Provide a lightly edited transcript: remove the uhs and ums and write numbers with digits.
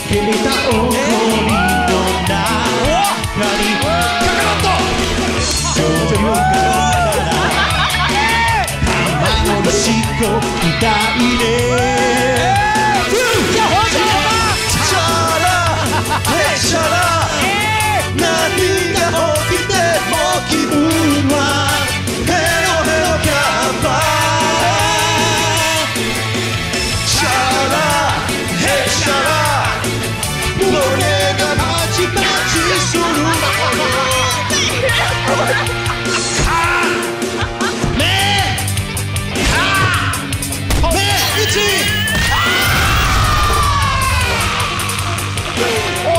けた怒りの中にカカロット醤油から卵のしっこみたいねシャラ何が起きても気分はヘロヘロキャンパーシャラヘシャラ胸がパチパチする